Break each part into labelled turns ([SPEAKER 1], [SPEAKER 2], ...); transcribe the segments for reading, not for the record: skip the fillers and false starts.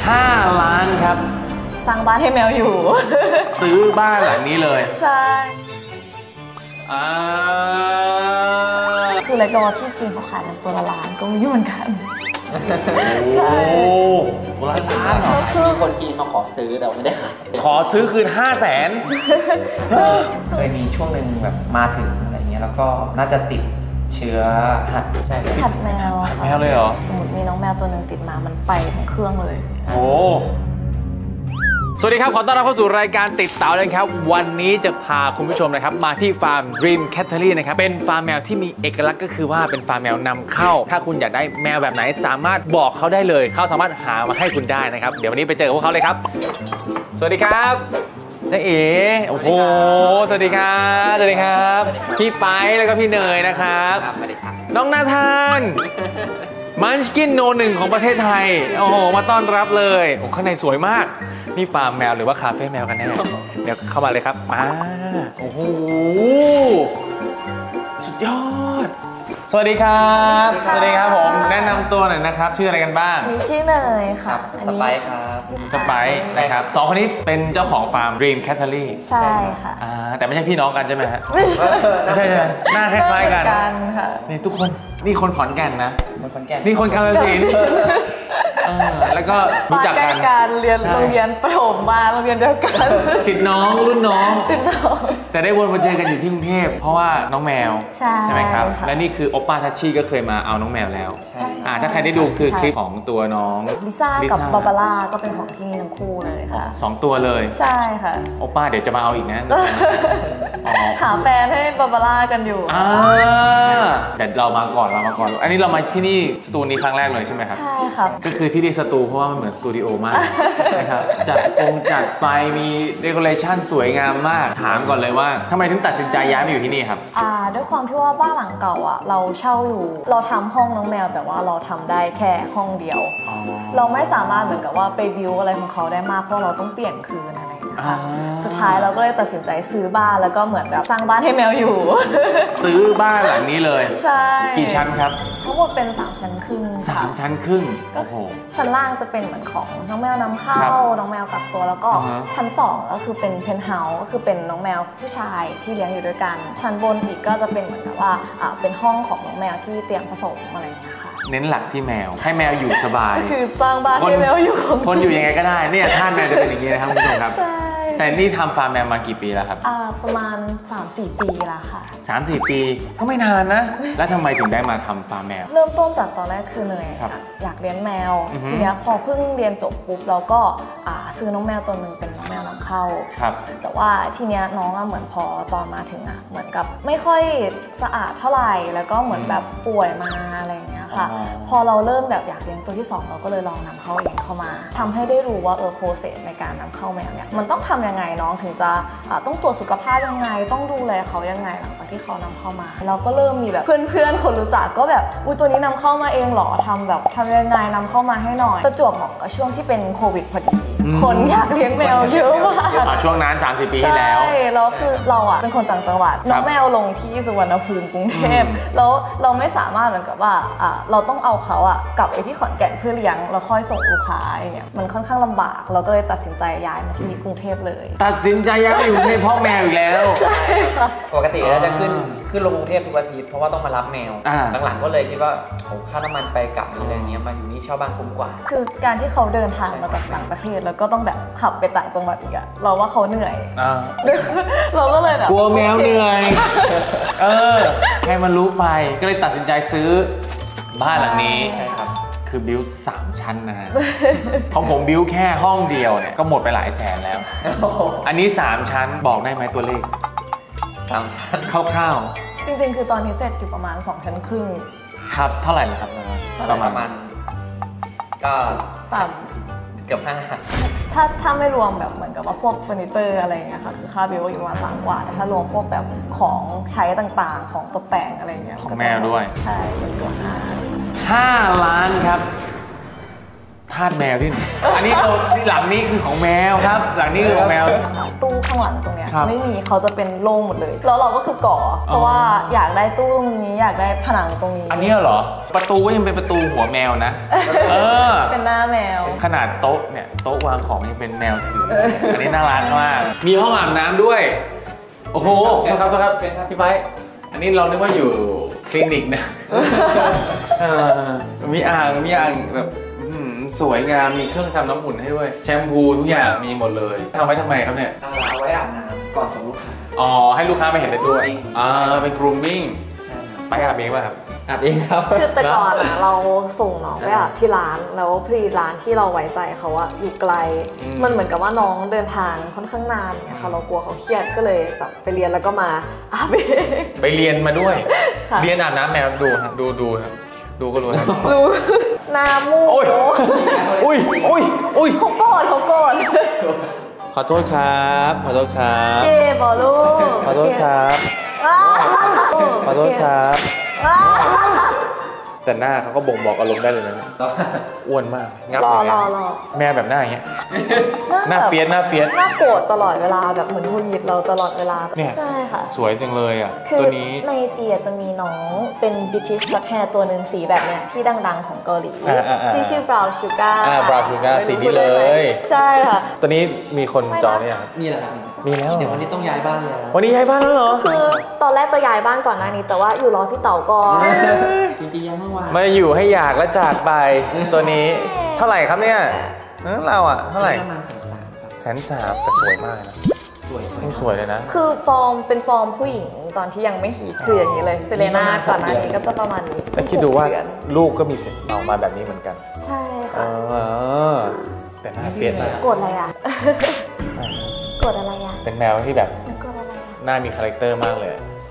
[SPEAKER 1] 5 ล้านครับ
[SPEAKER 2] สร้างบ้านให้แมวอยู่
[SPEAKER 1] ซื้อบ้านหลังนี้เลย
[SPEAKER 2] ใช่คือเล็กดอที่จีนเขาขายกันตัวละล้านก็มีเหมือนกันใช่
[SPEAKER 1] ตัวละล้านเหรอ
[SPEAKER 3] คือคนจีนมาขอซื้อแต่ไม่ได้ขาย
[SPEAKER 1] ขอซื้อคืน500,000
[SPEAKER 3] เคยมีช่วงหนึ่งแบบมาถึงอะไรเงี้ยแล้วก็น่าจะติดเชื้อหัดใช่
[SPEAKER 2] หัดแมว
[SPEAKER 1] เลยเหรอ
[SPEAKER 2] สมมติมีน้องแมวตัวหนึ่งติดมามันไปทั้งเครื่องเลย
[SPEAKER 1] โอ้สวัสดีครับขอต้อนรับเข้าสู่รายการติดเต่าเลยครับวันนี้จะพาคุณผู้ชมนะครับมาที่ฟาร์ม Dream Cattery นะครับเป็นฟาร์มแมวที่มีเอกลักษณ์ก็คือว่าเป็นฟาร์มแมวนำเข้าถ้าคุณอยากได้แมวแบบไหนสามารถบอกเขาได้เลยเขาสามารถหามาให้คุณได้นะครับเดี๋ยววันนี้ไปเจอกับพวกเขาเลยครับสวัสดีครับจ๊เอ๋โอ้โหสวัสดีครับสวัสดีครับพี่ไปแล้วก็พี่เนยนะครับน้องนาธานมันช์กินโน1ของประเทศไทยโอ้โหมาต้อนรับเลยโอ้ข้างในสวยมากนี่ฟาร์มแมวหรือว่าคาเฟ่แมวกันแน่เดี๋ยวเข้ามาเลยครับมาโอ้โหสุดยอดสวัสดีครับสวัสดีครับผมแนะนำตัวหน่อยนะครับชื่ออะไรกันบ้าง
[SPEAKER 2] นี่ชื่อเนยค่ะ
[SPEAKER 3] สไปซ์ครับ
[SPEAKER 1] สไปซ์นะครับสองคนนี้เป็นเจ้าของฟาร์ม Dream Cattery
[SPEAKER 2] ใช่ค่ะ
[SPEAKER 1] แต่ไม่ใช่พี่น้องกันใช่ไหมฮะไม่ใช่ไหมหน้าคล้ายๆกัน
[SPEAKER 2] ค่ะ
[SPEAKER 1] นี่ทุกคนนี่คนขอนแก่นนะนี่คนกาฬสินธุ์แล้วก็รู้จัก
[SPEAKER 2] กันเรียนโรงเรียนประถมมาโรงเรียนเดียวกัน
[SPEAKER 1] ศิษย์น้องรุ่นน้องแต่ได้วนมาเจอกันอยู่ที่กรุงเทพเพราะว่าน้องแมวใช่ไหมครับและนี่คือโอป้าทัชชี่ก็เคยมาเอาน้องแมวแล้วถ้าใครได้ดูคือคลิปของตัวน้อง
[SPEAKER 2] ลิซ่ากับบาบาร่าก็เป็นของที่นี่ทั้งคู่เลยค่ะ
[SPEAKER 1] 2 ตัวเลย
[SPEAKER 2] ใช่ค่ะ
[SPEAKER 1] โอป้าเดี๋ยวจะมาเอาอีกนะ
[SPEAKER 2] หาแฟนให้บาบาร่ากันอยู่
[SPEAKER 1] แต่เรามาก่อนอันนี้เรามาที่นี่สตูนี้ครั้งแรกเลยใช่ไหมครับ
[SPEAKER 2] ใช่ครับ
[SPEAKER 1] ก็คือที่นี่สตูเพราะว่ามันเหมือนสตูดิโอมากนะครับจัดไฟมีเดคอเรชั่นสวยงามมากถามก่อนเลยว่าทำไมถึงตัดสินใจย้ายมาอยู่ที่นี่ครับ
[SPEAKER 2] ด้วยความที่ว่าบ้านหลังเก่าเราเช่าอยู่เราทำห้องน้องแมวแต่ว่าเราทำได้แค่ห้องเดียวเราไม่สามารถเหมือนกับว่าไปบิวอะไรของเขาได้มากเพราะเราต้องเปลี่ยนคืนอะไรสุดท้ายเราก็เลยตัดสินใจซื้อบ้านแล้วก็เหมือนแบบสร้างบ้านให้แมวอยู่
[SPEAKER 1] ซื้อบ้านหลังนี้เลย
[SPEAKER 2] ใช่
[SPEAKER 1] กี่ชั้นครับ
[SPEAKER 2] ทั้งหมดเป็น3 ชั้นครึ่ง
[SPEAKER 1] 3 ชั้นครึ่งโอ้โห
[SPEAKER 2] ชั้นล่างจะเป็นเหมือนของน้องแมวนำเข้าน้องแมวกักตัวแล้วก็ชั้น2ก็คือเป็นเพนท์เฮาส์ก็คือเป็นน้องแมวผู้ชายที่เลี้ยงอยู่ด้วยกันชั้นบนอีกก็จะเป็นเหมือนกับว่าเป็นห้องของน้องแมวที่เตรียมผสมอะไรอย่างเงี้ยค่ะ
[SPEAKER 1] เน้นหลักที่แมวให้แมวอยู่สบาย
[SPEAKER 2] ก็คือสร้างบ้านให้แมวอยู่
[SPEAKER 1] คนอยู่ยังไงก็ได้เนี่ยท่านแมวจะเป็นอย่างนี้นะครับคุณผู้ชมครับแต่นี่ทำฟาร์มแมวมากี่ปีแล้วครับ
[SPEAKER 2] ประมาณ 3-4 ปีแล้วค่ะ
[SPEAKER 1] 3-4 ปีก็ไม่นานนะแล้วทำไมถึงได้มาทำฟาร์มแมว
[SPEAKER 2] เริ่มต้นจากตอนแรกคือเนยอยากเลี้ยงแมวทีนี้พอเพิ่งเรียนจบปุ๊บเราก็ซื้อน้องแมวตัวหนึ่งเป็นน้องแมวนำเข้าแต่ว่าทีเนี้ยน้องเหมือนพอตอนมาถึงเหมือนกับไม่ค่อยสะอาดเท่าไหร่แล้วก็เหมือนแบบป่วยมาอะไรอย่างเงี้ยค่ะพอเราเริ่มแบบอยากเลี้ยงตัวที่2เราก็เลยลองนำเข้าเองเข้ามาทำให้ได้รู้ว่าโปรเซสในการนำเข้าแมวเนี่ยมันต้องทำยังไงน้องถึงจะต้องตรวจสุขภาพยังไงต้องดูแลเขายังไงหลังจากที่เขานำเข้ามาเราก็เริ่มมีแบบเพื่อนๆคนรู้จักก็แบบอุ้ยตัวนี้นำเข้ามาเองหรอทำยังไงนำเข้ามาให้หน่อยประจวบเหมาะกับช่วงที่เป็นโควิดพอดีคนอยากเลี้ยงแมวเยอะมาก
[SPEAKER 1] ช่วงนั้น30 ปีที่แล้ว
[SPEAKER 2] ใช่แล้วคือเราเป็นคนต่างจังหวัดน้องแมวลงที่สุวรรณภูมิกรุงเทพแล้วเราไม่สามารถเหมือนกับว่าเราต้องเอาเขากลับไปที่ขอนแก่นเพื่อเลี้ยงแล้วค่อยส่งลูกค้าอย่างเงี้ยมันค่อนข้างลำบากเราก็เลยตัดสินใจย้ายมาที่กรุงเทพเลย
[SPEAKER 1] ตัดสินใจย้ายมาอยู่ในพ่อแมวอีกแล้ว
[SPEAKER 2] ใช่ค่ะ
[SPEAKER 3] ปกติเราจะขึ้นลงกรุงเทพทุกอาทิตย์เพราะว่าต้องมารับแมวหลังๆก็เลยคิดว่าโอ้ค่าน้ำมันไปกลับอะไรเงี้ยมาอยู่นี่เช่าบ้านคุ้มกว่า
[SPEAKER 2] คือการที่เขาเดินทางมาจากต่างประเทศแล้วก็ต้องแบบขับไปต่างจังหวัดอีกเราว่าเขาเหนื่อยเราก็เลยแบบ
[SPEAKER 1] กลัวแมวเหนื่อยให้มันรู้ไปก็เลยตัดสินใจซื้อบ้านหลังนี้
[SPEAKER 3] ใช่ครับ
[SPEAKER 1] คือบิว3 ชั้นนะฮะของผมบิวแค่ห้องเดียวเนี่ยก็หมดไปหลายแสนแล้วอันนี้3 ชั้นบอกได้ไหมตัวเลข
[SPEAKER 3] 3 ชั้น
[SPEAKER 1] คร่าว
[SPEAKER 2] ๆจริงๆคือตอนนี้เสร็จอยู่ประมาณ2 ชั้นครึ่ง
[SPEAKER 1] ครับเท่าไหร่นะครับ
[SPEAKER 3] ประมาณก็เกือบ
[SPEAKER 2] 5ถ้าไม่รวมแบบเหมือนกับว่าพวกเฟอร์นิเจอร์อะไรอย่างเงี้ยค่ะคือค่าบิลอยู่ประมาณ3 กว่าแต่ถ้ารวมพวกแบบของใช้ต่างๆของตกแต่งอะไรเงี้ย
[SPEAKER 1] ของแมวด้วย
[SPEAKER 2] ใช่เกือบ
[SPEAKER 1] 5 ล้านครับทาสแมวที่อันนี้หลังนี้คือของแมวครับ หลังนี้คือของแมว
[SPEAKER 2] ตู้ข้างหลังตรงเนี้ยไม่มีเขาจะเป็นโล่งหมดเลยแล้วเราก็คือก่อเพราะว่าอยากได้ตู้ตรงนี้อยากได้ผนังตรงนี้
[SPEAKER 1] อันนี้เหรอประตูก็ยังเป็นประตูหัวแมวนะ
[SPEAKER 2] เป็นหน้าแมว
[SPEAKER 1] ขนาดโต๊ะเนี่ยโต๊ะวางของยังเป็นแมวถืออันนี้น่ารักมากมีห้องอาบน้ำด้วยโอ้โหครับพี่ไบอันนี้เรานึกว่าอยู่คลินิกนะมีอ่างแบบสวยงามมีเครื่องทำน้ำอุ่นให้ด้วยแชมพูทุกอย่างมีหมดเลยทำไว้ทำไมครับเนี่ย
[SPEAKER 3] เอาไว้อาบน้ำก่อนส่งลูกค้า
[SPEAKER 1] ให้ลูกค้าไม่เห็นได้ด้วยเป็น grooming ไปอาบเองป่ะครับ
[SPEAKER 3] อาบเองครับ
[SPEAKER 2] คือแต่ก่อนเราส่งน้องไปอาบที่ร้านแล้วพอดีร้านที่เราไว้ใจเขาอะอยู่ไกลมันเหมือนกับว่าน้องเดินทางค่อนข้างนานเนี่ยค่ะเรากลัวเขาเครียดก็เลยแบบไปเรียนแล้วก็มาอาบเอง
[SPEAKER 1] ไปเรียนมาด้วยเรียนอาบน้ำแมวดูครับดูครับดูก็รู้ครับ
[SPEAKER 2] รู้หน้ามูก
[SPEAKER 1] อุ้ย
[SPEAKER 2] เขาโกรธ
[SPEAKER 1] ขอโทษครับขอโทษครับ
[SPEAKER 2] เจ็บบ่ลูก
[SPEAKER 1] ขอโทษครับขอโทษครับแต่หน้าเขาก็บ่งบอกอารมณ์ได้เลยนะอ้วนมากงับอย่างเงี้ยแม่แบบหน้าอย่างเงี้ยหน้าเฟียสหน้า
[SPEAKER 2] โกรธตลอดเวลาแบบเหมือนหุ่นหยิบเราตลอดเวลาใช่ค่ะ
[SPEAKER 1] สวยจังเลยอ่ะ
[SPEAKER 2] ตัวนี้ในจีจะมีน้องเป็น British Shorthair ตัวหนึ่งสีแบบเนี้ยที่ดังๆของเกาหลีที่ชื่อ Brown Sugar
[SPEAKER 1] Brown Sugar สีนี้เลย
[SPEAKER 2] ใช่ค่ะ
[SPEAKER 1] ตัวนี้มีคนจองหรือยัง
[SPEAKER 3] มีแล้วครับ
[SPEAKER 1] มีแล้ว
[SPEAKER 3] เดี๋ยววันนี้ต้องย้ายบ้านแล้ว
[SPEAKER 1] วันนี้ย้ายบ้านแล้วเหรอ
[SPEAKER 2] คือตอนแรกจะย้ายบ้านก่อนหน้านี้แต่ว่าอยู่รอพี่เต๋าก่อน
[SPEAKER 3] จริงๆยังไม่วาง
[SPEAKER 1] มาอยู่ให้อยากและจากไปตัวนี้เท่าไหร่ครับเนี่ยเราอ่ะเท่าไหร่130,000แต่สวยมากนะสวยเลยนะ
[SPEAKER 2] คือเป็นฟอร์มผู้หญิงตอนที่ยังไม่ฮีทคืออย่างนี้เลยเซเลน่าก่อนหน้านี้ก็จะประมาณนี้
[SPEAKER 1] แต่คิดดูว่าลูกก็มีสิทธิ์ออกมาแบบนี้เหมือนกัน
[SPEAKER 2] ใช่ค่ะ
[SPEAKER 1] แต่หน้าเฟียสมาก
[SPEAKER 2] โกรธอะไรอ่ะโกรธอะไรอ่ะ
[SPEAKER 1] เป็นแมวที่แบบหน้ามีคาแรคเตอร์มากเลย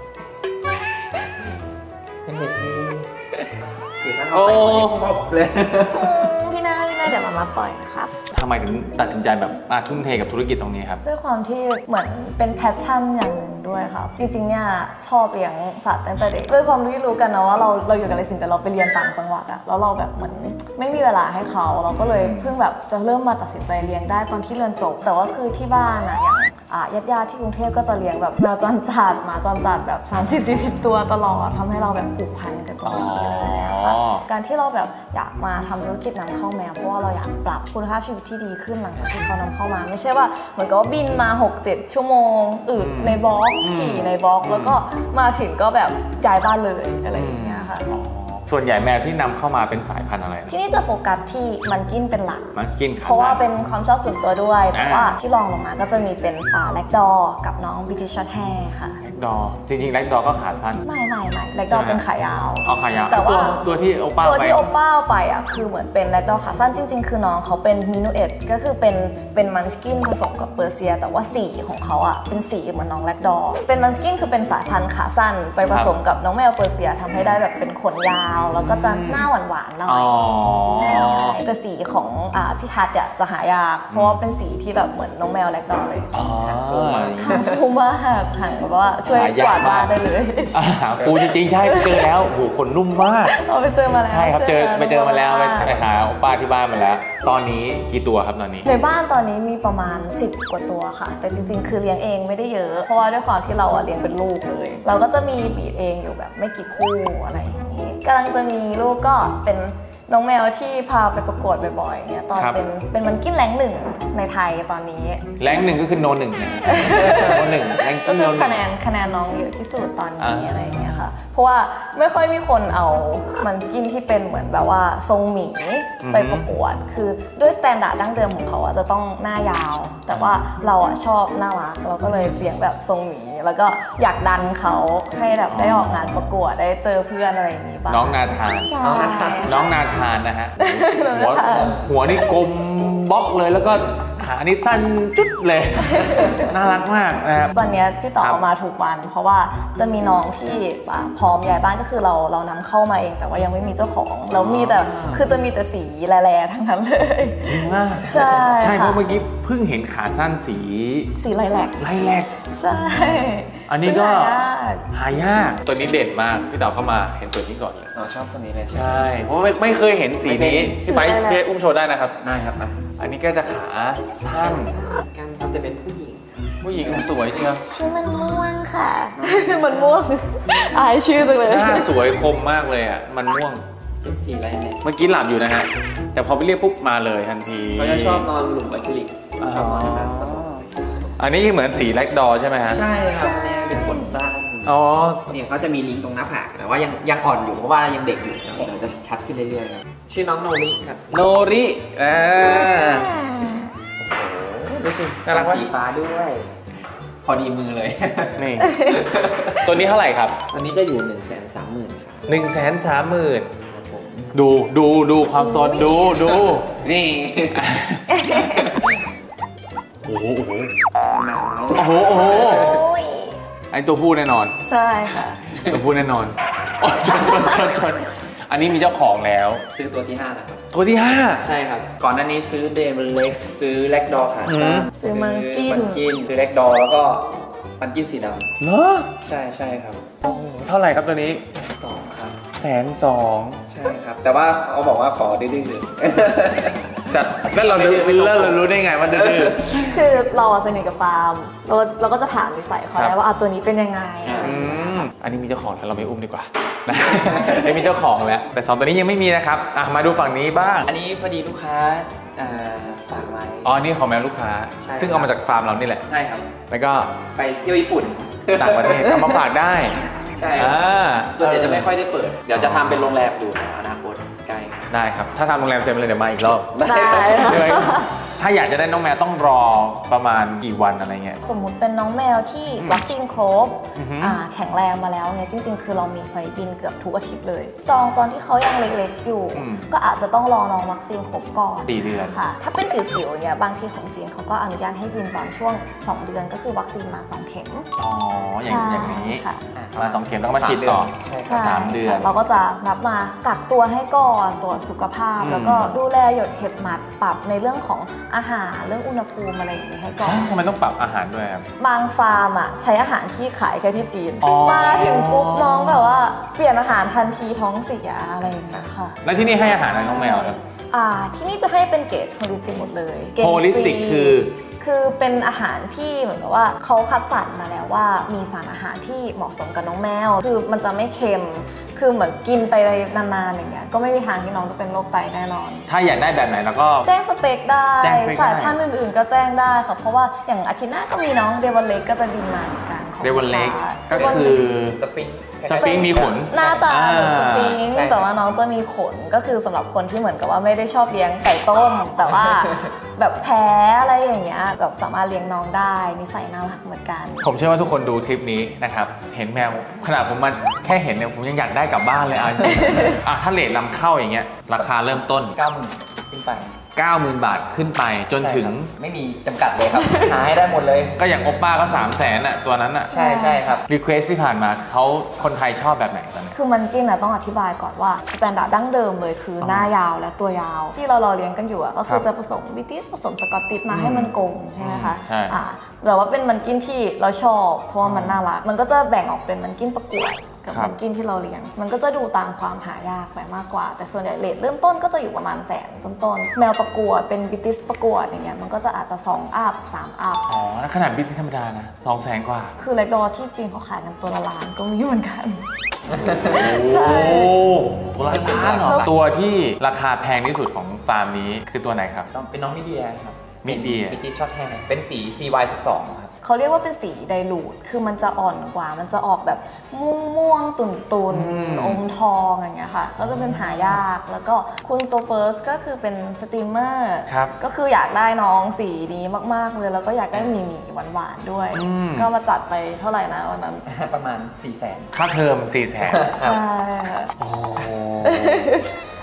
[SPEAKER 3] เป็นเด็กที่
[SPEAKER 1] โอ้
[SPEAKER 3] ครบเลย
[SPEAKER 2] พี่นาเดี๋ยวมาปล่อยนะครับ
[SPEAKER 1] ทำไมถึงตัดสินใจแบบทุ่มเทกับธุรกิจตรงนี้ครับ
[SPEAKER 2] ด้วยความที่เหมือนเป็นแพชชั่นอย่างหนึ่งด้วยครับจริงๆเนี่ยชอบเลี้ยงสัตว์ตั้งแต่เด็กด้วยความที่รู้กันนะว่าเราอยู่กันในสิ่งแต่เราไปเรียนต่างจังหวัดอะแล้วเราแบบเหมือนไม่มีเวลาให้เขาเราก็เลยเพิ่งแบบจะเริ่มมาตัดสินใจเลี้ยงได้ตอนที่เรียนจบแต่ว่าคือที่บ้านอะอย่างญาติที่กรุงเทพก็จะเลี้ยงแบบแมวจรจัดหมาจรจัดแบบ30-40 ตัวตลอดทำให้เราแบบผูกพันกันตรงนี้อะไรอย่างเงี้ยค่ะการที่เราแบบอยากมาทำธุรกิจนำเข้าแมวเพราะว่าเราอยากปรับคุณภาพชีวิตที่ดีขึ้นหลังจากที่เขานำเข้ามาไม่ใช่ว่าเหมือนกับว่าบินมา 6-7 ชั่วโมงในบล็อกฉี่ในบล็อกแล้วก็มาถึงก็แบบย้ายบ้านเลยอะไรอย่างเงี้ยค่ะ
[SPEAKER 1] ส่วนใหญ่แมวที่นำเข้ามาเป็นสายพันธุ์อะไร
[SPEAKER 2] ที่นี่จะโฟกัสที่มันกินเป็นหลัก
[SPEAKER 1] มันกิน
[SPEAKER 2] เพราะว่าเป็นความชอบส่วนตัวด้วยแต่ว่าที่รองลงมาก็จะมีเป็นแล็กดอร์กับน้อง British Shorthair ค่ะ
[SPEAKER 1] แล็กดอร์จริงๆแล็กดอร์ก็ขาสั้น
[SPEAKER 2] ไม่แล็กดอร์เป็นขายาว
[SPEAKER 1] ขายาวแต่ว่าตัวที่โอป้า
[SPEAKER 2] ไปอ่ะคือเหมือนเป็นแล็กดอร์ขาสั้นจริงๆคือน้องเขาเป็นมินูเอตก็คือเป็นมันสกินผสมกับเปอร์เซียแต่ว่าสีของเขาอ่ะเป็นสีเหมือนน้องแล็กดอร์เป็นมันสกินคือเป็นสายพันธุ์ขาสั้นไปผสมกับน้องแมวเปอร์เซียทำให้ได้แบบเป็นขนยาวแล้วก็จะหน้าหวานๆหน่อยแต่สีของพี่ทัศน์จะหายากเพราะว่าเป็นสีที่แบบเหมือนน้องแมวแล็กดอร์เลยฟูมากถังแบบว่าช่วยกวาดบ้านได้เลย
[SPEAKER 1] ฟูจริงๆใช่ไปเจอแล้วโหขนนุ่มมาก
[SPEAKER 2] ไปเจอมาแล้ว
[SPEAKER 1] ใช่ครับไปเจอมาแล้วไปหาป้าที่บ้านมาแล้วตอนนี้กี่ตัวครับตอนนี้
[SPEAKER 2] ในบ้านตอนนี้มีประมาณ10 กว่าตัวค่ะแต่จริงๆคือเลี้ยงเองไม่ได้เยอะเพราะว่าด้วยความที่เราเลี้ยงเป็นลูกเลยเราก็จะมีบีดเองอยู่แบบไม่กี่คู่อะไรอย่างนี้กำลังจะมีลูกก็เป็นน้องแมวที่พาไปประกวดบ่อยๆเนี่ยตอนเป็นมันกินแรง1ในไทยตอนนี้
[SPEAKER 1] แรง1ก็คือโน1โน1แรง
[SPEAKER 2] ก็คือคะแนนน้องเยอะที่สุดตอนนี้อะไรอย่างเงี้ยค่ะเพราะว่าไม่ค่อยมีคนเอามันกินที่เป็นเหมือนแบบว่าทรงหมีไปประกวดคือด้วยสแตนดาร์ดดั้งเดิมของเขาจะต้องหน้ายาวแต่ว่าเราชอบน่ารักเราก็เลยเลี้ยงแบบทรงหมีแล้วก็อยากดันเขาให้แบบได้ออกงานประกวดได้เจอเพื่อนอะไรอย่างนี้บ้าง
[SPEAKER 1] น้องนาธานน้องนาธานนะฮะหัวนี่กลมบล็อกเลยแล้วก็ขานี่สั้นจุดเลย น่ารักมากนะครับ
[SPEAKER 2] ตอนเนี้ยพี่ต่อเอามาถูกวัน เพราะว่าจะมีน้องที่พร้อมย้ายบ้านก็คือเรานำเข้ามาเอง แต่ว่ายังไม่มีเจ้าของแล้วมีแต่คือจะมีแต่สีแร่ๆทั้งนั้นเลย
[SPEAKER 1] จริงมาก
[SPEAKER 2] ใช่
[SPEAKER 1] ใช่เพ
[SPEAKER 2] ค่ะ
[SPEAKER 1] ราะเมื่อกี้เพิ่งเห็นขาสั้นสี
[SPEAKER 2] สีไลแลก
[SPEAKER 1] ไล่แรก
[SPEAKER 2] ใช่
[SPEAKER 1] อันนี้ก็
[SPEAKER 2] ซึ่งหายาก
[SPEAKER 1] หายากตัวนี้เด่นมากพี่เต๋อเข้ามาเห็นตัวนี้ก่อนเลย
[SPEAKER 3] ชอบตัวนี้เลย
[SPEAKER 1] ใช่เพราะว่าไม่เคยเห็นสีนี้พี่ไปพี่อุ้มโชว์ได้นะครับ
[SPEAKER 3] ได้ครับ
[SPEAKER 1] อันนี้ก็จะขาสั้น
[SPEAKER 3] กันครับแต่เป็นผู้หญิง
[SPEAKER 1] ผู้หญิงสวยเชียว
[SPEAKER 2] ชื่อมันม่วงค่ะ มันม่วงอายชื่อจังเลย
[SPEAKER 1] หน้าสวยคมมากเลยอ่ะมันม่วง
[SPEAKER 3] เป็นสีอะไรเนี่ย
[SPEAKER 1] เมื่อกี้หลับอยู่นะฮะแต่พอไปเรียกปุ๊บมาเลยทันที
[SPEAKER 3] เขาจะชอบนอนหลุมอะคริลิกชอบนอนในนั้น
[SPEAKER 1] อันนี้เหมือนสีแลกดอใช่ไหมฮะ
[SPEAKER 3] ใช่ครับเนี่ยเป็นขนสั้น
[SPEAKER 1] อ๋อ
[SPEAKER 3] เนี่ยก็จะมีลิงก์ตรงหน้าผากแต่ว่ายังอ่อนอยู่เพราะว่ายังเด็กอยู่เดี๋ยวจะชัดขึ้นเรื่อยๆครับชื่อน้องโนริครับ
[SPEAKER 1] โนริดูสิน่ารัก
[SPEAKER 3] สีฟ้าด้วย พอดีมือเลย
[SPEAKER 1] นี่ ตัวนี้เท่าไหร่ครับ
[SPEAKER 3] อันนี้จะอยู่ 130,000 ครับ
[SPEAKER 1] 130,000
[SPEAKER 3] ครับผม
[SPEAKER 1] ดูความซนดู
[SPEAKER 3] นี่
[SPEAKER 1] โอ้โห
[SPEAKER 3] หนาว
[SPEAKER 1] โอ้โหไอตัวผู้แน่นอน
[SPEAKER 2] ใช่ค่ะ
[SPEAKER 1] ตัวผู้แน่นอนโอ้ยชนอันนี้มีเจ้าของแล้ว
[SPEAKER 3] ซื้อตัวที่5แล้วครับ
[SPEAKER 1] ตัวที่
[SPEAKER 3] ใช่ครับ ก่อนหน้านี้ซื้อเดมเล็กซื้อแลกดอค่ะ
[SPEAKER 2] ซื้อมังกิน
[SPEAKER 3] ซื้อแลกดอแล้วก็มันกินสีด
[SPEAKER 1] 5เหรอ
[SPEAKER 3] ำใช่ครับ
[SPEAKER 1] เท่าไหร่ครับตัวนี้
[SPEAKER 3] 2ครับ
[SPEAKER 1] 120,000
[SPEAKER 3] ใช่ครับ แต่ว่าเขาบอกว่าขอดื้อๆ
[SPEAKER 1] จัดแล้วเรารู้ได้ไงว่าดื้อ
[SPEAKER 2] คือเราสนิทกับฟาร์มเราก็จะถามนิสัยเขา
[SPEAKER 1] ครับ
[SPEAKER 2] ได้ว่าตัวนี้เป็นยังไง
[SPEAKER 1] อันนี้มีเจ้าของแล้วเราไม่อุ้มดีกว่านะไม่มีเจ้าของแล้วแต่2ตัวนี้ยังไม่มีนะครับมาดูฝั่งนี้บ้าง
[SPEAKER 3] อันนี้พอดีลูกค้าฝากไว้
[SPEAKER 1] อ๋อนี่ของแมวลูกค้า
[SPEAKER 3] ใช่
[SPEAKER 1] ซึ่งเอามาจากฟาร์มเรานี่แหละ
[SPEAKER 3] ใช่ครับ
[SPEAKER 1] แล้วก็
[SPEAKER 3] ไปเที่ยวญี่ปุ่น
[SPEAKER 1] ต่างประเทศเอามาฝากได้
[SPEAKER 3] ใช่ครับส่วนใหญ่จะไม่ค่อยได้เปิด เดี๋ยวจะทำเป็นโรงแรมอยู่ในอนาคตใกล้ครับ
[SPEAKER 1] ได้ครับ ถ้าทำโรงแรมเซ็นเลยเดี๋ยวมาอีกรอบ
[SPEAKER 2] ได้
[SPEAKER 1] ใช่ไหมถ้าอยากจะได้น้องแมวต้องรอประมาณกี่วันอะไรเงี้ย
[SPEAKER 2] สมมุติเป็นน้องแมวที่วัคซีนครบ
[SPEAKER 1] อือฮึ
[SPEAKER 2] แข็งแรงมาแล้วเนี่ยจริง ๆ คือเรามีไฟล์บินเกือบทุกอาทิตย์เลย จองตอนที่เขายังเล็กๆอยู่ ก็อาจจะต้องรอน้องวัคซีนครบก่อน
[SPEAKER 1] 4 เดือน
[SPEAKER 2] ค่ะถ้าเป็นจิ๋วๆเนี่ยบางทีของจีนเขาก็อนุญาตให้บินตอนช่วง 2 เดือนก็คือวัคซีนมา 2 เข็ม
[SPEAKER 1] อ๋ออย่างนี้
[SPEAKER 2] ค่ะ
[SPEAKER 1] มา2 เข็มแล้วก็มาฉีดต่อ
[SPEAKER 3] ใช่ครับ
[SPEAKER 2] ใช่
[SPEAKER 1] 3 เดือน
[SPEAKER 2] ค่ะเราก็จะรับมากักตัวให้ก่อนตรวจสุขภาพ แล้วก็ดูแลหยดเห็บหมัดปรับในเรื่องของอาหารเรื่องอุณหภูมิอะไรอย่างนี้ให้ก่อน
[SPEAKER 1] ทำไมต้องปรับอาหารด้วยครับ
[SPEAKER 2] บางฟาร์มใช้อาหารที่ขายแค่ที่จีน
[SPEAKER 1] อ๋อ
[SPEAKER 2] มาถึงปุ๊บน้องแบบว่าเปลี่ยนอาหารทันทีท้องเสียอะไรอย่างเงี้ยค่ะ
[SPEAKER 1] แล้วที่นี่ให้อาหารอะไรน้องแมวครับ
[SPEAKER 2] ที่นี่จะให้เป็นเกรดโฮลิสติกหมดเลยเกรด
[SPEAKER 1] Holistic
[SPEAKER 2] ฟรี
[SPEAKER 1] คือ
[SPEAKER 2] คือเป็นอาหารที่เหมือนกับว่าเขาคัดสรรมาแล้วว่ามีสารอาหารที่เหมาะสมกับน้องแมว คือมันจะไม่เค็ม คือเหมือนกินไปนานๆอย่างเงี้ยก็ไม่มีทางที่น้องจะเป็นโรคไตแน่นอน
[SPEAKER 1] ถ้าอยากได้แบบไหนแล้วก็
[SPEAKER 2] แจ้งสเปคได้
[SPEAKER 1] แจ้งสเปคได้
[SPEAKER 2] สายพันธุ์อื่นๆก็แจ้งได้ค่ะเพราะว่าอย่างอาทิตย์หน้าก็มีน้องเดวอนเล็กก็จะบินมาเหมือนกันของ
[SPEAKER 1] เดวอนเล็ก
[SPEAKER 2] ลูา
[SPEAKER 1] ก็คือ
[SPEAKER 3] สปริง
[SPEAKER 1] สฟิงค์มีขน
[SPEAKER 2] หน้าตาเหมือนสฟิง
[SPEAKER 3] ใช่
[SPEAKER 2] ค์แต่ว่าน้องจะมีขนก็คือสำหรับคนที่เหมือนกับว่าไม่ได้ชอบเลี้ยงไก่ต้ม แต่ว่าแบบแพ้อะไรอย่างเงี้ยแบบสามารถเลี้ยงน้องได้นิสัยน่ารักเหมือนกัน
[SPEAKER 1] ผมเชื่อว่าทุกคนดูคลิปนี้นะครับเห็นแมวขนาดผมมันแค่เห็นเนี่ยผมยังอยากได้กลับบ้านเลยจริงๆถ้าเลทนำเข้าอย่างเงี้ยราคาเริ่มต้น
[SPEAKER 3] 90,000ขึ้นไป
[SPEAKER 1] 90,000 บาทขึ้นไปจนถึง
[SPEAKER 3] ใช่ครับไม่มีจำกัดเลยครับ หาให้ได้หมดเลย
[SPEAKER 1] ก็อย่างโอป้าก็ 300,000อ่ะตัวนั้นอ่ะ
[SPEAKER 3] ใช่ครับ
[SPEAKER 1] รีเควสที่ผ่านมาเขาคนไทยชอบแบบไหนตอนนี้
[SPEAKER 2] คือมันกินต้องอธิบายก่อนว่าสแตนดาร์ดดั้งเดิมเลยคือหน้ายาวและตัวยาว ที่เราเลี้ยงกันอยู่ก็คือจะผสมบริติชผสมสกอตติชมาให้มันกลมใช่ไหมคะ
[SPEAKER 1] ใช่
[SPEAKER 2] แต่ว่าเป็นมันกินที่เราชอบเพราะว่ามันน่ารักมันก็จะแบ่งออกเป็นมันกินประกวดกับ
[SPEAKER 1] ครับ
[SPEAKER 2] มันกินที่เราเลี้ยงมันก็จะดูตามความหายากไปมากกว่า แต่ส่วนใหญ่เรทเริ่มต้นก็จะอยู่ประมาณ100,000ต้นๆแมวประกวดเป็นบริติชประกวดอย่างเงี้ยมันก็จะอาจจะ2 อัพ 3 อัพ
[SPEAKER 1] อ๋อแล้วขนาดบินธรรมดานะ200,000 กว่า
[SPEAKER 2] คือเล็กดอที่จีนเขาขายกันตัวละล้านก็มีเหมือนกัน ใช่
[SPEAKER 1] โอ้ตัวละล้านเหรอตัวที่ราคาแพงที่สุดของฟาร์มนี้คือตัวไหนครับ
[SPEAKER 3] ต้องเป็นน้องมิเดียครับ
[SPEAKER 1] มิเดีย
[SPEAKER 3] มิติช็อตแฮร์เป็นสี CY12 ครับ
[SPEAKER 2] เขาเรียกว่าเป็นสีไดรูทคือมันจะอ่อนกว่า มันจะออกแบบม่วงๆ ตุ่นๆ อมทองอย่างเงี้ยค่ะ ก็จะเป็นหายาก แล้วก็คุณโซเฟิร์สก็คือเป็นสตรีมเมอร์
[SPEAKER 1] ครับ
[SPEAKER 2] ก็คืออยากได้น้องสีนี้มากๆเลย แล้วก็อยากได้หมีหวานๆ ด้วย ก็มาจัดไปเท่าไหร่นะวันนั้น
[SPEAKER 3] ประมาณ 400,000
[SPEAKER 1] ค่าเทอม400,000
[SPEAKER 2] ใช่ค่ะ
[SPEAKER 1] โอ้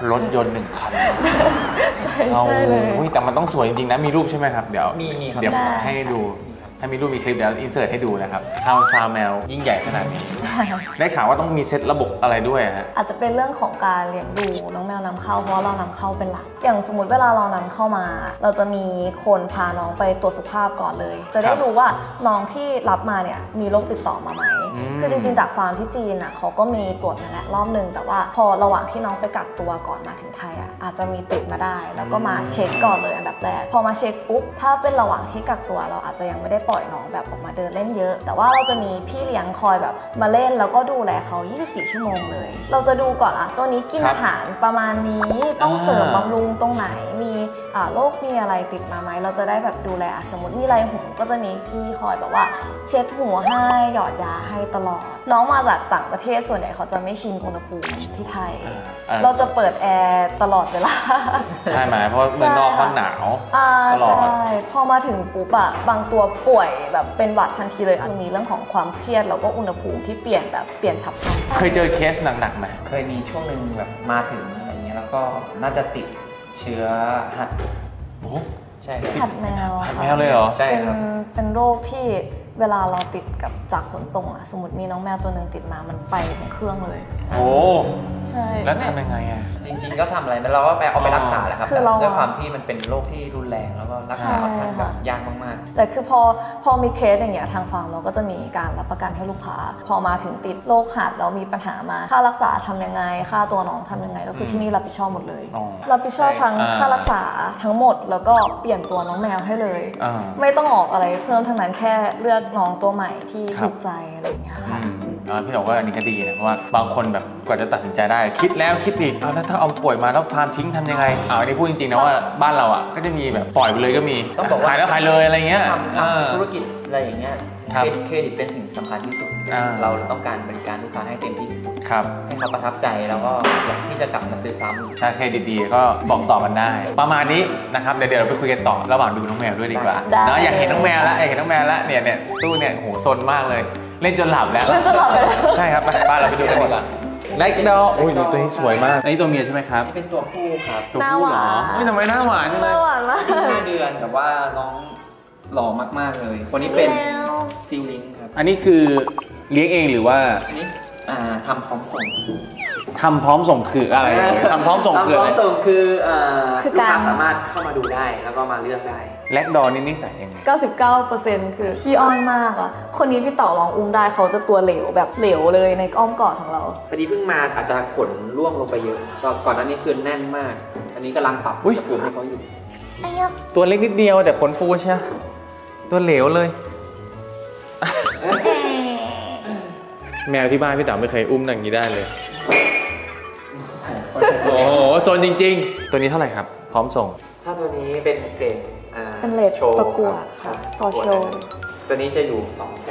[SPEAKER 1] รถยนต์1 คัน
[SPEAKER 2] ใช่ใช่เลย
[SPEAKER 1] แต่มันต้องสวยจริงๆนะมีรูปใช่ไหมครับเดี๋ยว
[SPEAKER 3] มีครับ
[SPEAKER 1] เดี๋ยวให้ดูถ้ามีรูปมีคลิปเดี๋ยวอินเสิร์ตให้ดูนะครับทำฟาร์มแมวยิ่งใหญ่ขนาดนี้ ได้ข่าวว่าต้องมีเซตระบบอะไรด้วยฮะ
[SPEAKER 2] อาจจะเป็นเรื่องของการเลี้ยงดูน้องแมวนำเข้าเพราะว่าเรานำเข้าเป็นหลักอย่างสมมติเวลาเรานำเข้ามา เราจะมีคนพาน้องไปตรวจสุขภาพก่อนเลย จะได้รู้ว่าน้องที่รับมาเนี่ยมีโรคติดต่อมาไหมคือจริงๆจากฟาร์มที่จีนอ่ะเขาก็มีตรวจมาแล้วรอบนึงแต่ว่าพอระหว่างที่น้องไปกักตัวก่อนมาถึงไทยอ่ะอาจจะมีติดมาได้ แล้วก็มาเช็คก่อนเลยอันดับแรกพอมาเช็คปุ๊บถ้าเป็นระหว่างที่กักตัวเราอาจจะยังไม่ได้ปล่อยน้องแบบออกมาเดินเล่นเยอะ แต่ว่าเราจะมีพี่เลี้ยงคอยแบบมาเล่นแล้วก็ดูแลเขา24 ชั่วโมงเลยเราจะดูก่อนอ่ะตัวนี้กินอาหารประมาณนี้ต้องเสริมบำรุงตรงไหนมีโรคมีอะไรติดมาไหมเราจะได้แบบดูแลสมมติมีอะไรหูก็จะมีพี่คอยแบบว่าเช็ดหัวให้หยอดยาให้ตลอดน้องมาจากต่างประเทศส่วนใหญ่เขาจะไม่ชินอุณหภูมิที่ไทยเราจะเปิดแอร์ตลอดเวลา
[SPEAKER 1] ใช่ไหมเพราะเมืองนอกก็หนาวตลอด
[SPEAKER 2] ใช่พอมาถึงปุ๊บอะบางตัวป่วยแบบเป็นหวัดทันทีเลยมีเรื่องของความเครียดแล้วก็อุณหภูมิที่เปลี่ยนฉับพลัน
[SPEAKER 1] เคยเจอเคสหนักๆไหม
[SPEAKER 3] เคยมีช่วงหนึ่งแบบมาถึงอะไรเงี้ยแล้วก็น่าจะติดเชื้อหัดใช่
[SPEAKER 2] หัดแมว
[SPEAKER 1] เลยเหรอ
[SPEAKER 3] ใช่ครับ
[SPEAKER 2] เป็นโรคที่เวลาเราติดกับจากขนส่งอะสมมติมีน้องแมวตัวหนึ่งติดมามันไปทั้งเครื่องเลย
[SPEAKER 1] โอ้
[SPEAKER 2] ใช่
[SPEAKER 1] แล้วทำยังไงอะ
[SPEAKER 3] จริงๆก็ทำอะไรเราก็ไปเอาไปรักษาแหละครับด้วยความที่มันเป็นโรคที่รุนแรงแล้วก็รักษาค่อนข้างแบบยากมาก
[SPEAKER 2] ๆแต่คือพอมีเคสอย่างเงี้ยทางฟาร์มเราก็จะมีการรับประกันให้ลูกค้าพอมาถึงติดโรคหัดแล้วมีปัญหามาค่ารักษาทำยังไงค่าตัวน้องทำยังไงก็คือที่นี่รับผิดชอบหมดเลยรับผิดชอบทั้งค่ารักษาทั้งหมดแล้วก็เปลี่ยนตัวน้องแมวให้เลยไม่ต้องออกอะไรเพิ่มทั้งนั้นแค่เลือกน้องตัวใหม่ที่ถูกใจอะไรอย่างเงี้ยค่ะ
[SPEAKER 1] พี่บอกว่าอันนี้ก็ดีนะเพราะว่าบางคนแบบกว่าจะตัดสินใจได้คิดแล้วคิดอีกแล้วถ้าเอาป่วยมาแล้วฟาร์มทิ้งทำยังไงอันนี้พูดจริงๆนะว่าบ้านเราอ่ะก็จะมีแบบปล่อยไปเลยก็มี
[SPEAKER 3] ต้องบอกว่า
[SPEAKER 1] ขายแล้วขายเลยอะไรเงี้ย
[SPEAKER 3] ทำธุรกิจอะไรอย่างเงี้ยเครดิตเป็นสิ่งสำคัญที่สุดเราต้องการบริการลูกค้าให้เต็มที่ที่สุดให้เขาประทับใจแล้วก็อยากที่จะกลับมาซื้อซ้ำ
[SPEAKER 1] ถ้าเครดิตดีก็บอกต่อกันได้ประมาณนี้นะครับเดี๋ยวเราไปคุยกันต่อระหว่างดูน้องแมวด้วยดีกว่านะอยากเห็นน้องแมวแล้วเนี่ยตู้เนี่ยโหซนมากเลยเล่นจนหลับแล้วใช่ครับบ้านเราไปดูกันดีกว่าแล็กดอโอ้ยตัวนี้สวยมากอันนี้ตัวเมียใช่ไหมครับ
[SPEAKER 3] นี่เป็นตัวผู้ครับ
[SPEAKER 1] ตัวผู้เหรอไม่ทำไมหน้าหวาน
[SPEAKER 2] หน้าหวานมาก
[SPEAKER 3] 5 เดือนแต่ว่าน้องหล่อมากๆเลยคนนี้เป็นซิลลิงครับ
[SPEAKER 1] อันนี้คือเลี้ยงเองหรือว่า
[SPEAKER 3] อันนี้ทำพร้อมส่ง
[SPEAKER 1] คืออะไรทำพร้อมส่งคืออะไร
[SPEAKER 3] ทำพร้อมส่งคือลูกค้าสามารถเข้ามาดูได้แล้วก็มาเลือกได้
[SPEAKER 1] แล็กดอนี่นิสัยยังไง
[SPEAKER 2] 99% คือขี้อ้อนมากอ่ะคนนี้พี่เต๋อลองอุ้มได้เขาจะตัวเหลวแบบเหลวเลยในอ้อมกอดของเรา
[SPEAKER 3] พอดีเพิ่งมาอาจจะขนร่วงลงไปเยอะก่อนหน้านี้คือแน่นมากอันนี้กำลังปรับอุณหภูมิให้เขาอยู่
[SPEAKER 1] ตัวเล็กนิดเดียวแต่ขนฟูใช่ตัวเหลวเลยแมวที่บ้านพี่เต๋อไม่เคยอุ้มอย่างนี้ได้เลยโอ้โหโซนจริงๆตัวนี้เท่าไหร่ครับพร้อมส่ง
[SPEAKER 3] ถ้าตัวนี้เป็นเกรด
[SPEAKER 2] โชว์ประกวดค่ะฟอร์โชว์
[SPEAKER 3] ตัวนี้จะอยู่250,000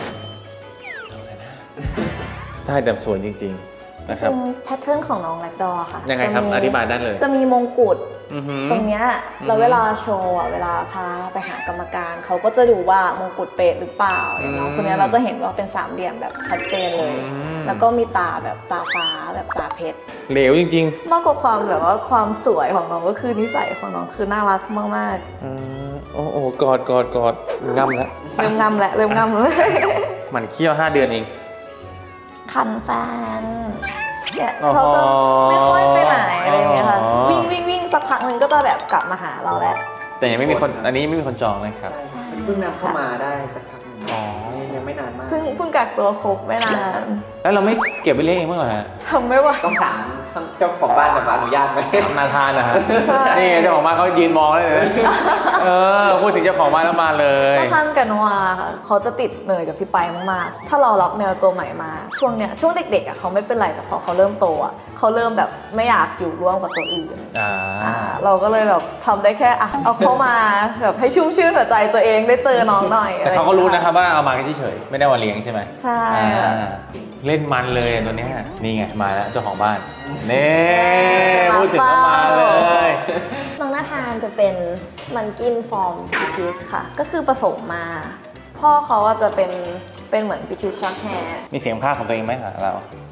[SPEAKER 1] ใช่แต่สวยจริงๆนะครับ
[SPEAKER 2] แพทเทิร์นของน้องแล็กดอค่ะ
[SPEAKER 1] ยังไงครับอธิบายได้เลย
[SPEAKER 2] จะมีมงกุฎตรงเนี้ยแล้วเวลาโชว์เวลาพาไปหากรรมการเขาก็จะดูว่ามงกุฎเป๊ะหรือเปล่าอย่างน้องคนนี้เราจะเห็นว่าเป็น3 เหลี่ยมแบบชัดเจนเลยแล้วก็มีตาแบบตาฟ้าแบบตาเพชร
[SPEAKER 1] เหลวจริง
[SPEAKER 2] ๆมากกว่าความแบบว่าความสวยของน้องก็คือนิสัยของน้องคือน่ารักมาก
[SPEAKER 1] ๆโอ้โหกอดง่ำแล้ว
[SPEAKER 2] เริ่มง่ำแล้ว
[SPEAKER 1] มันเคี่ยว5 เดือนเอง
[SPEAKER 2] คันแฟนเนี่ยเขาจะไม่ค่อยไปไหนอะไรเงี้ยค่ะวิ่งสักพักนึงก็จะแบบกลับมาหาเราแล้ว
[SPEAKER 1] แต่ยังไม่มีคนอันนี้ไม่มีคนจองเลยครับ
[SPEAKER 3] เพิ่งเข้ามาได้สักพักนึงยังไม่นานมาก
[SPEAKER 2] เพิ่งกักตัวครบไม่นาน
[SPEAKER 1] แล้วเราไม่เก็บไปเลี้ยงเองบ้างเหรอฮะ
[SPEAKER 2] ทำไม่ไหว
[SPEAKER 3] ต้องถามเจ้าของบ้านแบบอนุญาตไหม
[SPEAKER 1] นาธานนะฮะนี่เจ้าของบ้านเขายืนมองเลยพูดถึงเจ้าของบ้านแล้วมาเลย
[SPEAKER 2] ท่านกันว่าเขาจะติดเนยกับพี่ไปมากๆถ้าเรารับแมวตัวใหม่มาช่วงเด็กๆเขาไม่เป็นไรแต่พอเขาเริ่มโตเขาเริ่มแบบไม่อยากอยู่ร่วมกับตัวอื่นเราก็เลยแบบทำได้แค่เอาเข้ามาแบบให้ชุ่มชื่นหัวใจตัวเองได้เจอน้องหน่อย
[SPEAKER 1] แต่เขาก็รู้นะครับว่าเอามาแค่เฉยๆไม่ได้ว่าเลี้ยงใช่ไหม
[SPEAKER 2] ใช่
[SPEAKER 1] เล่นมันเลยตัวนี้นี่ไงมาแล้วเจ้าของบ้านนี่พูดถึงก็มาเลย
[SPEAKER 2] น้องนาธานจะเป็นมันกินฟอร์มบิทิสค่ะก็คือผสมมาพ่อเขาจะเป็นเหมือนบิทิสช็อตแฮร์
[SPEAKER 1] มีเสียงภาคของตัวเองไหมคะเรา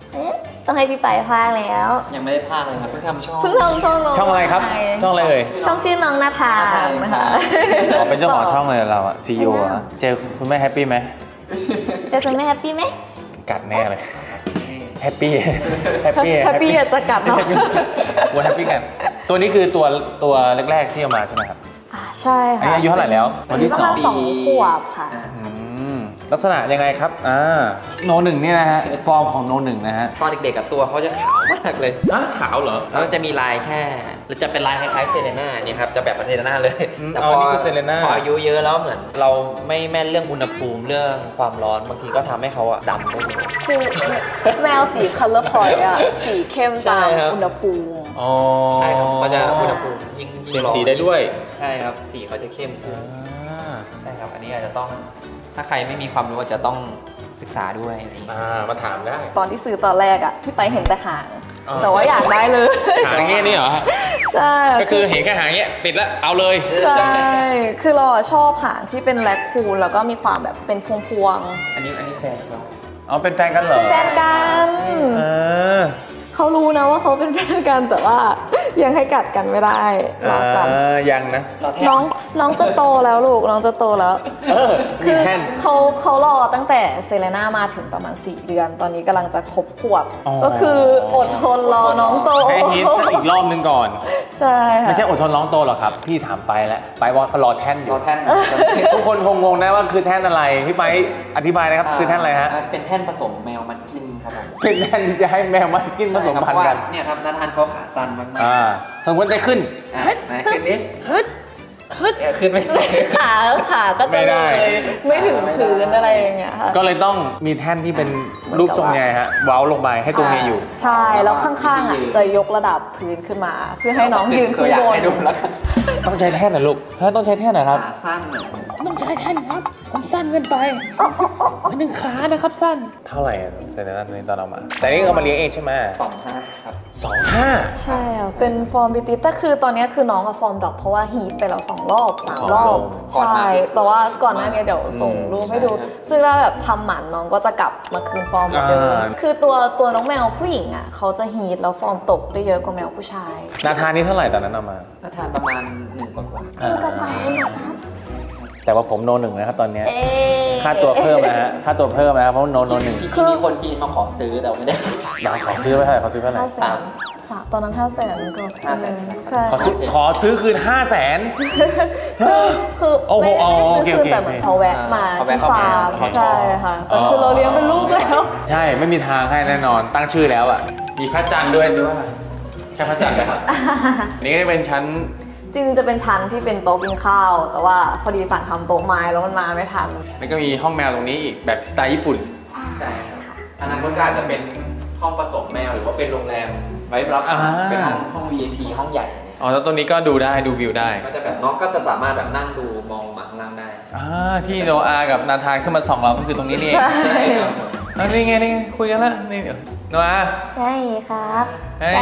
[SPEAKER 2] ต้องให้พี่ไปพากแล้ว
[SPEAKER 3] ยังไม่ได้พากเลยครับเพิ่งทำช่อง
[SPEAKER 2] เพิ่งทำช่องน้อง
[SPEAKER 1] ช่องอะไรครับช่องอะไรเอ่ย
[SPEAKER 2] ช่องชื่อน้องนาธานนะคะ
[SPEAKER 1] อ๋อเป็นเจ้าของช่องเลยเราอะซีอีโออะเจอคุณแม่แฮปปี้ไหม
[SPEAKER 2] เจอคุณแม่แฮปปี้ไหม
[SPEAKER 1] กัดแน่เลยแฮปปี้แฮปปี้
[SPEAKER 2] แฮปปี้จะกัดเนาะ
[SPEAKER 1] วัวแฮปปี้กันตัวนี้คือตัวแรกๆที่เอามาใช่ไหมครับ
[SPEAKER 2] ใช่
[SPEAKER 1] อันนี้
[SPEAKER 2] ค่ะ
[SPEAKER 1] อายุเท่าไหร่แล้ว
[SPEAKER 2] วันที่2 ขวบค่ะ
[SPEAKER 1] ลักษณะยังไงครับโนหนึ่งเนี่ยนะฮะฟอร์มของโนหนึ่งนะฮะ
[SPEAKER 3] ตอนเด็กๆกับตัวเขาจะขาวมากเลย
[SPEAKER 1] ขาวเหรอ
[SPEAKER 3] แล้วจะมีลายแค่หรือจะเป็นลายคล้ายๆเซเลน่าเนี่ยครับจะแบบเซเลน่าเลย แต่
[SPEAKER 1] นี่คือเซเลน่า
[SPEAKER 3] พออายุเยอะแล้วเหมือนเราไม่แม่นเรื่องอุณหภูมิเรื่องความร้อนบางทีก็ทำให้เขาอะดำได้เลย
[SPEAKER 2] คือแมวสี color point อะสีเข้มตามอุณหภูมิ
[SPEAKER 1] อ๋อ
[SPEAKER 3] ใช่ครับมันจะอุณหภูมิยิ่ง
[SPEAKER 1] เปลี่ยน
[SPEAKER 3] ร้อน
[SPEAKER 1] สีได้ด้วย
[SPEAKER 3] ใช่ครับสีเขาจะเข้มขึ้น
[SPEAKER 1] อ่า
[SPEAKER 3] ใช่ครับอันนี้อาจจะต้องถ้าใครไม่มีความรู้อาจจะต้องศึกษาด้วยอะไรอย่างเงี้ย
[SPEAKER 1] มาถามได้
[SPEAKER 2] ตอนที่ซื้อตอนแรกอะพี่ไปเห็นแต่หาง
[SPEAKER 1] อ๋อ
[SPEAKER 2] แต่ว่าอยากได้เลย
[SPEAKER 1] หางเงี้ยนี่เหรอฮะ
[SPEAKER 2] ใช่
[SPEAKER 1] ก็คือเห็นแค่หางเงี้ยติดแล้วเอาเลย
[SPEAKER 2] ใช่ คือเราอะชอบหางที่เป็นแรคคูนแล้วก็มีความแบบเป็นพวง
[SPEAKER 3] อันนี้แฟนเรา
[SPEAKER 1] อ๋อเป็นแฟนกันเหรอ
[SPEAKER 2] ๆแฟนกัน
[SPEAKER 1] เออ
[SPEAKER 2] เขารู้นะว่าเขาเป็นแฟนกันแต่ว่ายังให้กัดกันไม่ได้รักกัน
[SPEAKER 1] ยังนะ
[SPEAKER 3] เราแทบ
[SPEAKER 2] น้องจะโตแล้วลูกน้องจะโตแล้ว
[SPEAKER 1] มี
[SPEAKER 2] คือ
[SPEAKER 1] แท่น
[SPEAKER 2] เขารอตั้งแต่เซเลน่ามาถึงประมาณ4 เดือน ตอนนี้กำลังจะครบขวบ
[SPEAKER 1] อ๋อ
[SPEAKER 2] ก็คืออดทนรอน้องโต
[SPEAKER 1] ให้ฮิตอีกรอบนึงก่อน
[SPEAKER 2] ใช่ค่ะ
[SPEAKER 1] ไม่ใช่อดทนร้องโตหรอกครับ พี่ถามไปแล้วไปว่าเขารอแท่นอยู่
[SPEAKER 3] เราแท่น
[SPEAKER 1] ทุกคนคงงงนะว่าคือแท่นอะไร พี่ไปอธิบายนะครับ คือแท่นอะไรฮะ
[SPEAKER 3] เป็นแท่นผสมแมวมันกินครับผม
[SPEAKER 1] เป็นแท่นที่จะให้แมวมันกินผสมพันธุ์กัน
[SPEAKER 3] เนี่ยครับนาธานเขาขาสั้นมากๆ
[SPEAKER 1] สมมติได้ขึ้น
[SPEAKER 3] ไหนขึ้นดิขึ้นไม่ได้
[SPEAKER 2] ขาก็
[SPEAKER 1] ไม่
[SPEAKER 2] จะ
[SPEAKER 1] ได้
[SPEAKER 2] เลยไม่ถึงพื้นอะไรอย่างเงี้ยค่ะ
[SPEAKER 1] ก็เลยต้องมีแท่นที่เป็นรูปทรงไงฮะเว้าลงไปให้ตัวเมียอยู่
[SPEAKER 2] ใช่แล้วข้างๆอ่ะจะยกระดับพื้นขึ้นมา เพื่อให้น้องยืน
[SPEAKER 3] ตั
[SPEAKER 2] ขึ้
[SPEAKER 3] วน อย่าง
[SPEAKER 2] บน
[SPEAKER 3] ให้ดูแล้วกัน
[SPEAKER 1] ต้องใช้แท่นนะลูกต้องใช้แท่นนะครับ
[SPEAKER 3] ขาสั้นเนี่ย
[SPEAKER 1] ต้องใช้แท่นครับผมสั้นเกินไปหนึ่งขานะครับสั้น เท่าไหร่เซเลน่าตอนเรามา แต่นี่เอามาเลี้ยงเองใช่ไหม
[SPEAKER 3] 2.5 ครับ
[SPEAKER 1] 2.5
[SPEAKER 2] ใช่อ่ะเป็นฟอร์มบิติแต่คือตอนนี้คือน้องกับฟอร์มดรอปเพราะว่าฮีทไปแล้ว2 รอบ 3 รอบ
[SPEAKER 3] ก่อนหน้า
[SPEAKER 2] ใช่
[SPEAKER 3] ที่
[SPEAKER 2] แต่ว่าก่อนหน้านี้เดี๋ยวส่งรูปให้ดู
[SPEAKER 3] ใช่ครับ
[SPEAKER 2] ซึ่งถ้าแบบทำหมันน้องก็จะกลับมาคืนฟอร์มเหมือนเดิมคือตัวน้องแมวผู้หญิงอ่ะเขาจะฮีทแล้วฟอร์มตกได้เยอะกว่าแมวผู้ชาย
[SPEAKER 1] นาธานนี่เท่าไหร่ตอนนั้นเอามา
[SPEAKER 3] นาธานประมาณ1 กว่า
[SPEAKER 2] กระต่ายนะครับ
[SPEAKER 1] แต่ว่าผมโนหนึ่งนะครับตอนเนี้ย
[SPEAKER 2] เอ๊ะ
[SPEAKER 1] ค่าตัวเพิ่มนะฮะค่าตัวเพิ่มนะครับเพราะโนหนึ่ง
[SPEAKER 3] จริงๆมีคนจีนมาขอซื้อแต่ไม่ได้
[SPEAKER 1] อยากขอซื้อไปเท่าไหร่ขอซื้อเท่าไหร่
[SPEAKER 2] 500,000ตอนนั้น500,000ก็
[SPEAKER 3] 500,000
[SPEAKER 2] ใช่
[SPEAKER 1] ขอซื้อคืน 500,000
[SPEAKER 2] คือ
[SPEAKER 1] โอ้โห
[SPEAKER 2] ไม่ได้ซื้อคืน
[SPEAKER 1] โอเค
[SPEAKER 2] แต่เหมือนเขาแวะมา
[SPEAKER 3] เขา
[SPEAKER 2] ที่
[SPEAKER 3] แวะเข้า
[SPEAKER 2] ฟา
[SPEAKER 3] มา
[SPEAKER 2] ร์ม
[SPEAKER 3] เขาชอบ
[SPEAKER 2] ใช่ค่ะแต่คือเราเลี้ยงเป็นลูกแล้ว
[SPEAKER 1] ใช่ไม่มีทางให้แน่นอนตั้งชื่อแล้วอ่ะมีพระจันทร์ด้วยด้วยใช่พระจันทร์ไหมครับนี่ก็จะเป็นชั้น
[SPEAKER 2] จริงๆจะเป็นชั้นที่เป็นโต๊ะกินข้าว แต่ว่าพอดีสั่งทำโต๊ะไม้แล้วมันมาไม่ทัน
[SPEAKER 1] แล้วก็มีห้องแมวตรงนี้อีกแบบสไตล์ญี่ปุ่น
[SPEAKER 2] ใช่
[SPEAKER 3] ใช่ครับอนาคตก็อาจจะเป็นห้องผสมแมวหรือว่าเป็นโรงแรมไว้รับ
[SPEAKER 1] อ่า
[SPEAKER 3] เป็นห้อง VIP ห้องใหญ่
[SPEAKER 1] อ๋อแล้วตัวนี้ก็ดูได้ดูวิวได้
[SPEAKER 3] ก็จะแบบน้องก็จะสามารถแบบนั่งดูมองมาข้างล่างได้
[SPEAKER 1] ที่โนอากับนาธานขึ้นมาส่องเราก็คือตรงนี้นี่เอง
[SPEAKER 2] ใช่
[SPEAKER 1] นี่ไงนี่ไงคุยกันแล้วนี่เดี๋ยวโนอา
[SPEAKER 2] ได้ครับ
[SPEAKER 1] เฮ้ย
[SPEAKER 2] ได้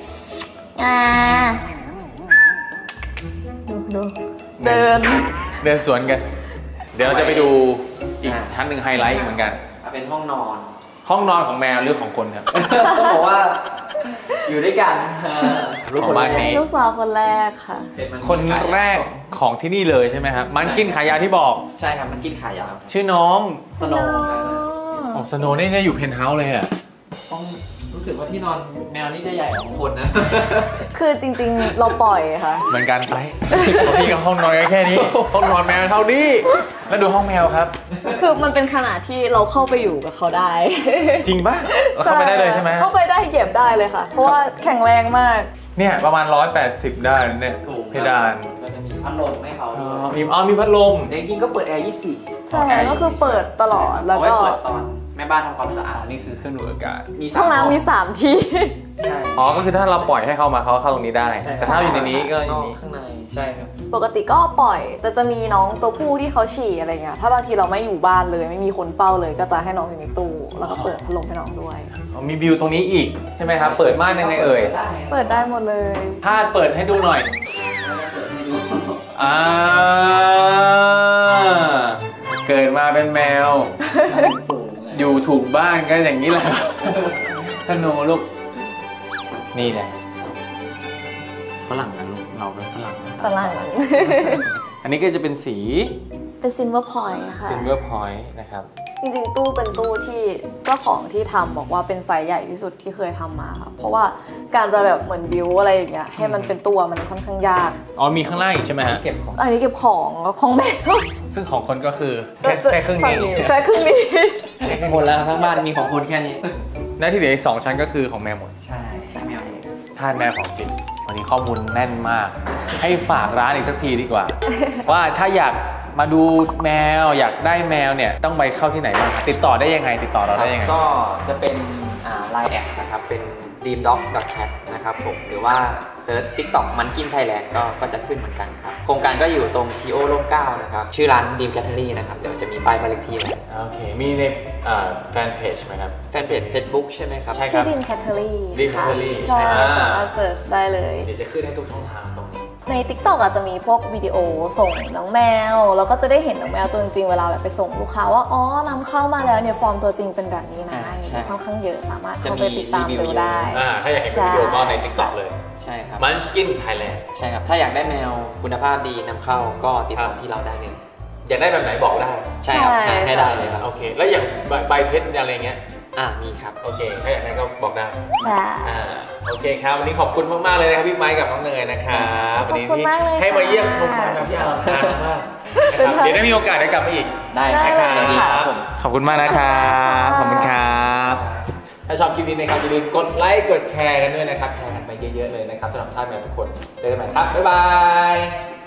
[SPEAKER 2] ดูเดิน
[SPEAKER 1] สวนกัน เดี๋ยวเราจะไปดูอีกชั้นหนึ่งไฮไลท์อีกเหมือนกัน
[SPEAKER 3] เป็นห้องนอน
[SPEAKER 1] ห้องนอนของแมวหรือของคนครับ
[SPEAKER 3] ต้องบอกว่าอยู่ด้วยกัน
[SPEAKER 1] ของบ้านนี้
[SPEAKER 2] ลูกสาวคนแรกค่ะ
[SPEAKER 1] คนแรกของที่นี่เลยใช่ไหมครับมันกินขายยาที่บอก
[SPEAKER 3] ใช่ครับมันกินขายาว
[SPEAKER 1] ชื่อน้อง
[SPEAKER 3] สโนว์
[SPEAKER 1] อ๋อสโนว์นี่จะอยู่เพนท์เฮาส์เลยอ่ะ
[SPEAKER 3] ต้องรู้สึกว่าที่นอนแมวนี่จะใหญ่ของคนนะ
[SPEAKER 2] คือจริงๆเราปล่อยค่ะ
[SPEAKER 1] เหมือนกันไปพี่กับห้องนอนกันแค่นี้ ห้องนอนแมวเท่านี้แล้วดูห้องแมวครับ
[SPEAKER 2] คือมันเป็นขนาดที่เราเข้าไปอยู่กับเขาได้
[SPEAKER 1] จริงปะเข้าไปได้เลยใช่ไหม
[SPEAKER 2] เข้าไปได้เหยียบได้เลยค่ะ เพราะว่าแข็งแรงมาก
[SPEAKER 1] เนี่ยประมาณ180ได้เนี่ย
[SPEAKER 3] สูง
[SPEAKER 1] เพดาน
[SPEAKER 3] ก็จะมีพัดลมให้เขา
[SPEAKER 1] อ๋
[SPEAKER 3] ด้
[SPEAKER 1] อ
[SPEAKER 3] วย
[SPEAKER 1] มีพัดลม
[SPEAKER 3] แต่จริงๆก็เปิดแอร์ 24
[SPEAKER 2] ใช่ก็คือเปิดตลอดแล้ว
[SPEAKER 3] เอาไว้
[SPEAKER 2] ก็
[SPEAKER 3] เปิดตอนแม่บ้านทำความสะอาด
[SPEAKER 1] นี่คือเครื่องดูดอากาศ
[SPEAKER 3] มี
[SPEAKER 2] ห้องน้ำมี3 ที่
[SPEAKER 3] ใช่
[SPEAKER 1] อ๋อก็คือถ้าเราปล่อยให้เข้ามาเขาเข้าตรงนี้ได้ แต่ถ้าอยู่ในนี้ก็อย่างนี้
[SPEAKER 3] ข้างในใช่ครับ
[SPEAKER 2] ปกติก็ปล่อย แต่จะมีน้องตัวผู้ที่เขาฉี่อะไรเงี้ยถ้าบางทีเราไม่อยู่บ้านเลยไม่มีคนเฝ้าเลย ก็จะให้น้องอยู่ในตู้แล้วก็เปิดพัดลมให้น้องด้วย
[SPEAKER 1] อ๋อมีวิวตรงนี้อีกใช่ไหมครับ เปิดม่านยังไงเอ่ย
[SPEAKER 2] เปิดได้หมดเลย
[SPEAKER 1] ถ้าเปิดให้ดูหน่อยอ่าเกิดมาเป็นแมว
[SPEAKER 3] สูง
[SPEAKER 1] อยู่ถูกบ้านก็อย่างนี้แหละครับโนลูกนี่แหละฝรั่งนะลูกเราเป็นฝรั่ง
[SPEAKER 2] ฝรั่ง
[SPEAKER 1] อันนี้ก็จะเป็นสี
[SPEAKER 2] เป็นซิลเวอร์พอยต์ค่ะ
[SPEAKER 1] ซิลเวอร์พอยต์นะครับ
[SPEAKER 2] จริงๆตู้เป็นตู้ที่เจ้าของที่ทำบอกว่าเป็นไซส์ใหญ่ที่สุดที่เคยทำมาค่ะเพราะว่าการจะแบบเหมือนบิวอะไรอย่างเงี้ยให้มันเป็นตัวมันค่อนข้างยาก
[SPEAKER 1] อ๋อมีข้างล่างอีกใช่ไหมฮะ
[SPEAKER 3] เก็บของ
[SPEAKER 2] อันนี้เก็บของของแม่
[SPEAKER 1] ซึ่งของคนก็คือแค่ครึ่งนี้
[SPEAKER 2] แค่ครึ่งนี้
[SPEAKER 3] หมดแล้วทั้งบ้านมีของคุณแค่นี้
[SPEAKER 1] และที่เหลืออีก2ชั้นก็คือของแมวหมด
[SPEAKER 3] ใช่ใช่แมว
[SPEAKER 1] ทาสแมวของจริงวันนี้ข้อมูลแน่นมาก ให้ฝากร้านอีกสักทีดีกว่า ว่าถ้าอยากมาดูแมวอยากได้แมวเนี่ยต้องไปเข้าที่ไหนบ้างติดต่อได้ยังไงติดต่อเราได้ยังไง
[SPEAKER 3] ก็จะเป็นLine แอดนะครับเป็น dreamdog.cat นะครับผมหรือว่าเซิร์ช TikTok มันกินไทยแลนด์ก็จะขึ้นเหมือนกันครับโครงการก็อยู่ตรงทีโอร่มเกล้านะครับชื่อร้าน Dream Cattery นะครับเดี๋ยวจะมีป้ายบ้านเลขที่ไว้
[SPEAKER 1] โอเคมีในแฟนเพจไหมครับ
[SPEAKER 3] แฟนเพจ Facebook ใช่ไหมครับ
[SPEAKER 1] ใช่
[SPEAKER 2] ชื่อดินแคทเทอรี่
[SPEAKER 1] Dream Cattery
[SPEAKER 2] ใช่
[SPEAKER 1] ใช่
[SPEAKER 2] สามารถเสิร์ชได้เลย
[SPEAKER 1] เดี๋ยวจะขึ้นให้ทุกช่องทางตรงนี้
[SPEAKER 2] ใน TikTok อาจจะมีพวกวิดีโอส่งน้องแมวแล้วก็จะได้เห็นน้องแมวตัวจริงๆเวลาแบบไปส่งลูกค้าว่าอ๋อนำเข้ามาแล้วเนี่ยฟอร์มตัวจริงเป็นแบบนี้นะค่อนข้างเยอะสามารถเข้าไปติดตามดูได้
[SPEAKER 1] ถ้าอยากเห็นวิดีโอก็ใน TikTok เลย
[SPEAKER 3] ใช่ครับ
[SPEAKER 1] มันกินไทยแลนด์
[SPEAKER 3] ใช่ครับถ้าอยากได้แมวคุณภาพดีนำเข้าก็ติดต่อที่เราได้เลย
[SPEAKER 1] อยากได้แบบไหนบอกได้
[SPEAKER 3] ใช่ครับ
[SPEAKER 2] ใช่
[SPEAKER 3] ให้ได้เลยครับ
[SPEAKER 1] โอเค แล้วอย่างใบเพชรอะไรเงี้ย
[SPEAKER 3] มีครับ
[SPEAKER 1] โอเคถ้าอยากได้ก็บอกได้
[SPEAKER 2] ใช่
[SPEAKER 1] โอเคครับวันนี้ขอบคุณมากๆเลยนะครับพี่ไม้กับน้องเนยนะครับวันนี้
[SPEAKER 2] ขอบคุณมากเลย
[SPEAKER 1] ให้มา
[SPEAKER 2] ค่ะ
[SPEAKER 1] เยี่ยมชมฟาร์มแมวพี่อาร์มนานมากนะครับเดี๋ยวได้มีโอกาสได้กลับมาอีก
[SPEAKER 3] ได้
[SPEAKER 2] ได้
[SPEAKER 3] ครับ
[SPEAKER 2] เลย
[SPEAKER 3] ดี
[SPEAKER 2] ค่ะ
[SPEAKER 3] ครับผม
[SPEAKER 1] ขอบคุณมากนะครับ
[SPEAKER 2] ข
[SPEAKER 1] ข
[SPEAKER 2] อ
[SPEAKER 1] อ
[SPEAKER 2] บบ คุ
[SPEAKER 1] คุณ ณ
[SPEAKER 2] ค
[SPEAKER 1] ค
[SPEAKER 2] รั
[SPEAKER 1] รับ ถ้าชอบคลิปนี้นะครับอย่าลืมกดไลค์กดแชร์กันด้วยนะครับแชร์กันไปเยอะๆเลยนะครับสำหรับท่านแมวทุกคนเจอกันใหม่ครับบ๊ายบาย